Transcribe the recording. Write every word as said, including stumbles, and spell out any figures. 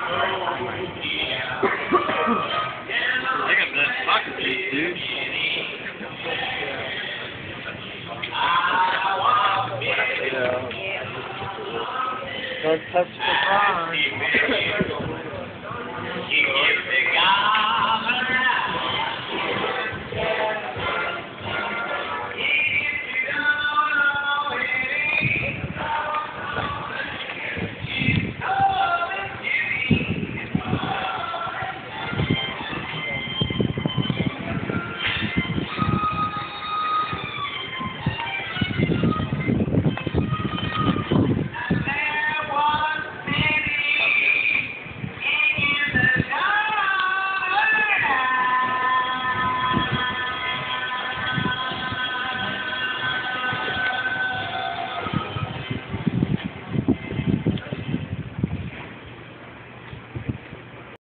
I got that pocket piece, dude. Yeah. Don't touch the front.